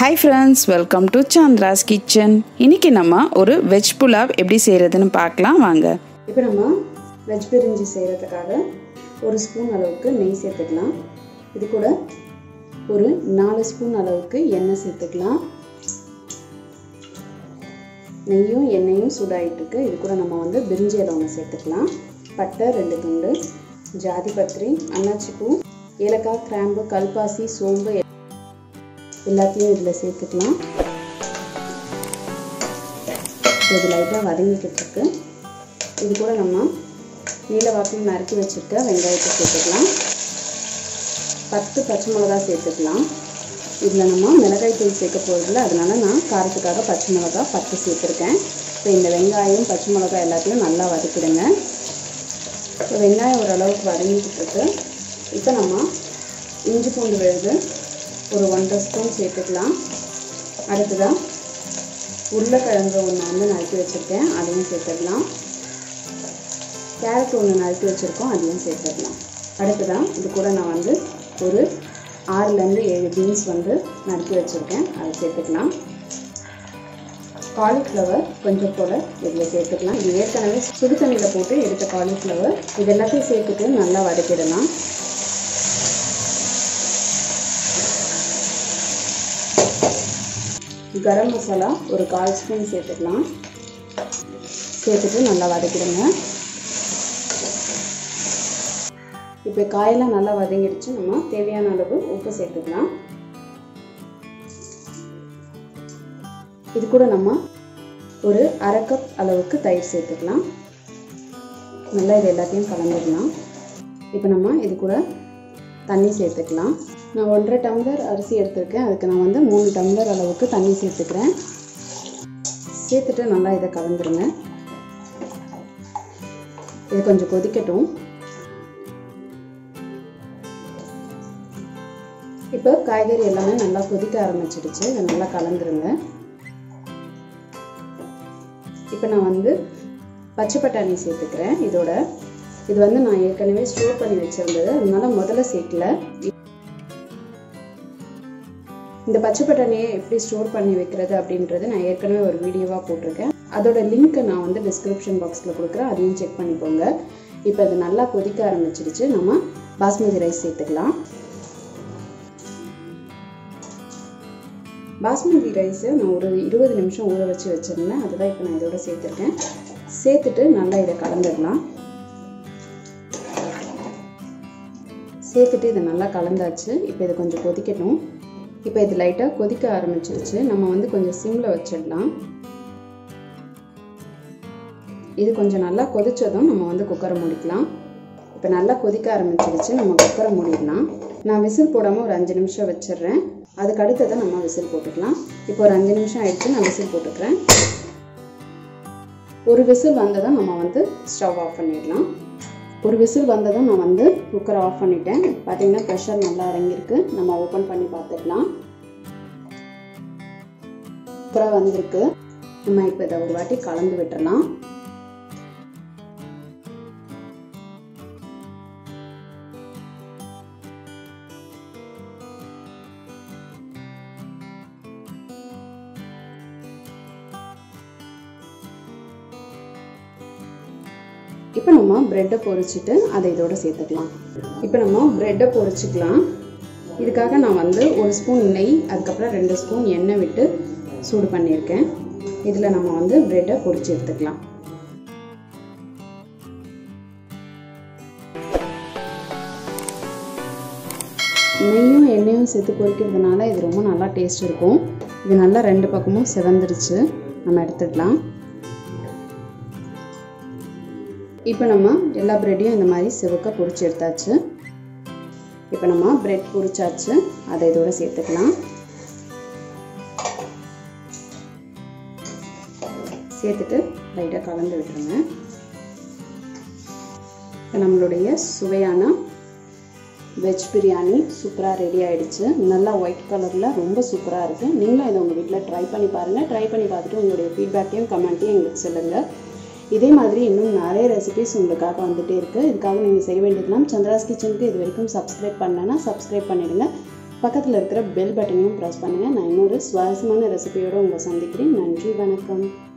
Hi friends, welcome to Chandra's Kitchen. இன்னைக்கு நம்ம ஒரு வெஜ் புலாவ் எப்படி செய்யறதுன்னு பார்க்கலாம் வாங்க. இப்போ நம்ம வெஜ் பிரிஞ்சி செய்யறதுக்காக ஒரு ஸ்பூன் அளவுக்கு நெய் சேர்த்துக்கலாம். இது கூட ஒரு 4 ஸ்பூன் அளவுக்கு எண்ணெய் சேர்த்துக்கலாம். நெய்யும் எண்ணெயும் சூடாயிட்டு இருக்கு. இது கூட நம்ம பிரிஞ்சி இலை ஒன்று சேர்த்துக்கலாம். பட்டை 2 துண்டு, ஜாதி பத்திரி, அன்னாச்சி பூ, ஏலக்காய், கிராம்பு, கல்பாசி, சோம்பு எல்லாத்தையும் இதில் சேர்த்துக்கலாம். இது லைட்டாக வதங்கிக்கிட்டு இருக்கு. இது கூட நம்ம நீல வாக்கில் நறுக்கி வச்சுருக்க வெங்காயத்தை சேர்த்துக்கலாம். 10 பச்சை மிளகா சேர்த்துக்கலாம். இதில் நம்ம மிளகாய் தூள் சேர்க்க போகிறதில்ல, அதனால நான் காரத்துக்காக பச்சை மிளகா 10 சேர்த்துருக்கேன். இப்போ இந்த வெங்காயம் பச்சை மிளகா எல்லாத்தையும் நல்லா வதக்கிடுங்க. இப்போ வெங்காயம் ஓரளவுக்கு வதங்கிக்கிட்டு இருக்கு. இப்போ நம்ம இஞ்சி பூண்டு விழுது ஒரு 1.5 ஸ்பூன் சேர்த்துக்கலாம். அடுத்ததாக உருளைக்கிழங்கு ஒன்று நறுக்கி வச்சுருக்கேன், அதையும் சேர்த்துக்கலாம். கேரட் ஒன்று நறுக்கி வச்சுருக்கோம், அதையும் சேர்த்துக்கலாம். அடுத்ததாக இது கூட நான் ஒரு 6லேருந்து 7 பீன்ஸ் நறுக்கி வச்சுருக்கேன், அதை சேர்த்துக்கலாம். காலிஃப்ளவர் கொஞ்சம் போல் இதில் சேர்த்துக்கலாம். இது ஏற்கனவே சுடு தண்ணியில் போட்டு எடுத்த காலிஃப்ளவர். இது எல்லாத்தையும் சேர்த்துட்டு நல்லா வதக்கிடலாம். கரம் மசாலா ஒரு 1/4 ஸ்பூன் சேர்த்துக்கலாம். சேர்த்துட்டு நல்லா வதக்கிடுங்க. இப்போ காயெல்லாம் நல்லா வதங்கிடுச்சு. நம்ம தேவையான அளவு உப்பு சேர்த்துக்கலாம். இது கூட நம்ம ஒரு 1/2 கப் அளவுக்கு தயிர் சேர்த்துக்கலாம். நல்லா இது எல்லாத்தையும் கலந்துடலாம். இப்போ நம்ம இது கூட தண்ணி சேர்த்துக்கலாம். நான் 1.5 டம்ளர் அரிசி எடுத்துருக்கேன், அதுக்கு நான் 3 டம்ளர் அளவுக்கு தண்ணி சேர்த்துக்கிறேன். சேர்த்துட்டு நல்லா இதை கலந்துருங்க. இது கொஞ்சம் கொதிக்கட்டும். இப்போ காய்கறி எல்லாமே நல்லா கொதிக்க ஆரம்பிச்சிடுச்சு. இதை நல்லா கலந்துருங்க. இப்போ நான் பச்சை பட்டாணி சேர்த்துக்கிறேன். இதோட இது நான் ஏற்கனவே ஸ்டோர் பண்ணி வச்சிருந்தது, அதனால முதல்ல சேர்க்கல. இந்த பச்சை பட்டாணியை எப்படி ஸ்டோர் பண்ணி வைக்கிறது அப்படின்றது நான் ஏற்கனவே ஒரு வீடியோவாக போட்டிருக்கேன். அதோட லிங்க்கை நான் டிஸ்கிரிப்ஷன் பாக்ஸில் கொடுக்குறேன், அதையும் செக் பண்ணிக்கோங்க. இப்போ இது நல்லா கொதிக்க ஆரம்பிச்சிடுச்சு. நம்ம பாஸ்மதி ரைஸ் சேர்த்துக்கலாம். பாஸ்மதி ரைஸை நான் ஒரு 20 நிமிஷம் ஊற வச்சு வச்சுருந்தேன், அதுதான் இப்போ நான் இதோட சேர்த்துருக்கேன். சேர்த்துட்டு நல்லா இதை கலந்துடலாம். சேர்த்துட்டு இதை நல்லா கலந்தாச்சு. இப்போ இது கொஞ்சம் கொதிக்கட்டும். இப்போ இது லைட்டாக கொதிக்க ஆரம்பிச்சிருச்சு. நம்ம கொஞ்சம் சிம்மில் வச்சிடலாம். இது கொஞ்சம் நல்லா கொதிச்சதும் நம்ம குக்கரை மூடிக்கலாம். இப்போ நல்லா கொதிக்க ஆரம்பிச்சிருச்சு. நம்ம குக்கரை மூடிடலாம். நான் விசில் போடாமல் ஒரு 5 நிமிஷம் வச்சிடுறேன். அதுக்கு அடுத்ததை நம்ம விசில் போட்டுக்கலாம். இப்போ ஒரு 5 நிமிஷம் ஆயிடுச்சு, நான் விசில் போட்டுக்கிறேன். ஒரு விசில் வந்ததும் நம்ம ஸ்டவ் ஆஃப் பண்ணிடலாம். ஒரு விசில் வந்ததும் நான் குக்கரை ஆஃப் பண்ணிட்டேன். பார்த்தீங்கன்னா ப்ரெஷர் நல்லா அடங்கியிருக்கு. நம்ம ஓப்பன் பண்ணி பார்த்துக்கலாம். சூப்பராக வந்திருக்கு. நம்ம இப்போ இதை ஒரு வாட்டி கலந்து விட்டுறலாம். இப்போ நம்ம பிரெட்டை பொரிச்சிட்டு அதை இதோட சேர்த்துக்கலாம். இப்போ நம்ம பிரெட்டை பொரிச்சிக்கலாம். இதுக்காக நான் ஒரு ஸ்பூன் நெய், அதுக்கப்புறம் 2 ஸ்பூன் எண்ணெய் விட்டு சூடு பண்ணியிருக்கேன். இதில் நம்ம பிரெட்டை பொரிச்சு எடுத்துக்கலாம். நெய்யும் எண்ணெயும் சேர்த்து பொரிக்கிறதுனால இது ரொம்ப நல்லா டேஸ்ட் இருக்கும். இது நல்லா 2 பக்கமும் செவந்துருச்சு. நம்ம எடுத்துக்கலாம். இப்போ நம்ம எல்லா பிரெட்டையும் இந்த மாதிரி சிவக்க பொரிச்சு எடுத்தாச்சு. இப்போ நம்ம பிரெட் பொரிச்சாச்சு, அதை இதோட சேர்த்துக்கலாம். சேர்த்துட்டு லைட்டாக கலந்து விட்டுருங்க. இப்போ நம்மளுடைய சுவையான வெஜ் பிரியாணி சூப்பராக ரெடி ஆகிடுச்சு. நல்லா ஒயிட் கலரில் ரொம்ப சூப்பராக இருக்குது. நீங்களும் இதை உங்கள் வீட்டில் ட்ரை பண்ணி பாருங்கள். ட்ரை பண்ணி பார்த்துட்டு உங்களுடைய ஃபீட்பேக்கையும் கமெண்ட்டையும் எங்களுக்கு சொல்லுங்கள். இதே மாதிரி இன்னும் நிறைய ரெசிபிஸ் உங்களுக்காக வந்துகிட்டே இருக்குது. இதுக்காக நீங்கள் செய்ய வேண்டியதுலாம் சந்திராஸ் கிச்சனுக்கு இது வரைக்கும் சப்ஸ்கிரைப் பண்ணலைன்னா சப்ஸ்கிரைப் பண்ணிடுங்க. பக்கத்தில் இருக்கிற பெல் பட்டனையும் ப்ரெஸ் பண்ணுங்கள். நான் இன்னொரு சுவாரஸ்யமான ரெசிபியோடு உங்களை சந்திக்கிறேன். நன்றி, வணக்கம்.